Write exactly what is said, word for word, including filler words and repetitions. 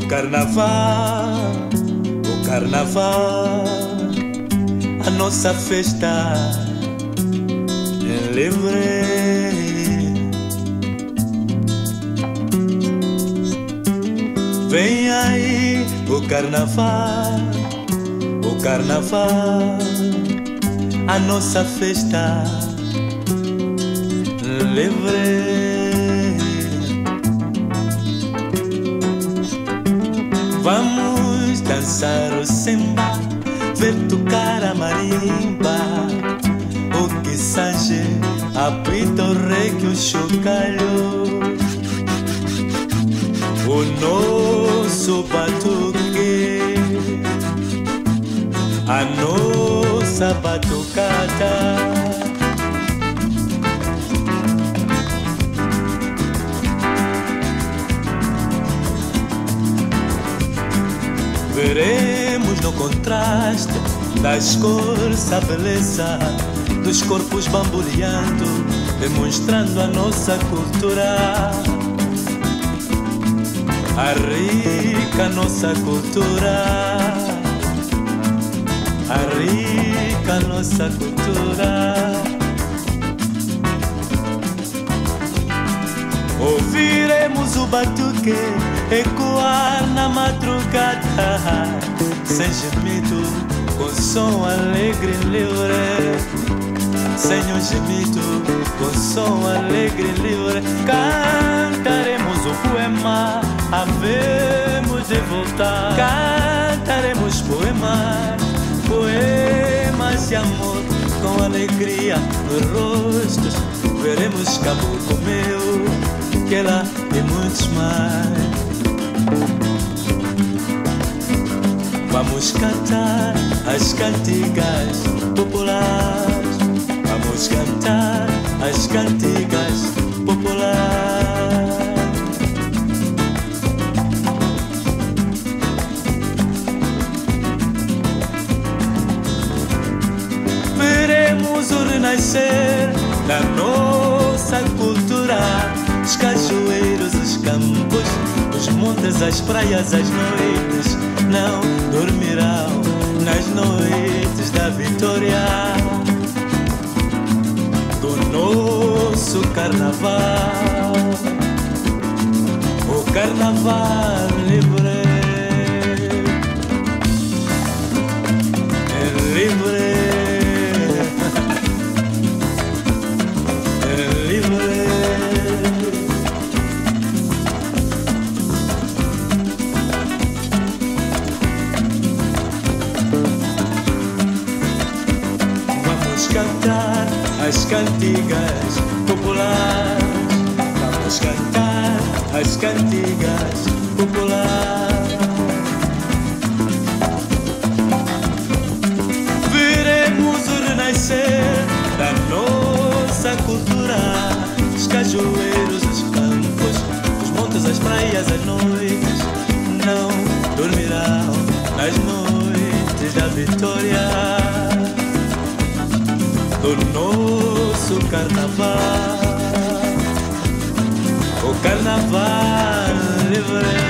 carnaval, o carnaval, a nossa festa é livre. Vem aí o carnaval, o carnaval, a nossa festa livre. Vamos dançar o samba, ver tocar a marimba, o que sange, apita o reggae, o chocalho, o nosso batuque, a nossa batucada. Veremos no contraste das cores a beleza dos corpos bamboleando, demonstrando a nossa cultura, a rica nossa cultura, a rica nossa cultura. Ouviremos o batuque ecoar na madrugada, sem gemido, com som alegre e livre. Sem um gemido, com som alegre e livre, cantaremos o poema, havemos de voltar. Cantaremos poemas, poemas de amor, com alegria nos rostos. Veremos Caboclo meu, que lá e muitos mais. Vamos cantar as cantigas populares, vamos cantar as cantigas populares. Veremos o renascer da nossa cultura, os cajueiros, os campos, os montes, as praias, as noites não dormirão nas noites da vitória do nosso carnaval, o carnaval livre, é livre. Cantar as cantigas populares, vamos cantar as cantigas populares. Veremos o renascer da nossa cultura, os cajueiros, os campos, os montes, as praias, as noites não dormirão nas noites da vitória do nosso carnaval, o carnaval livre.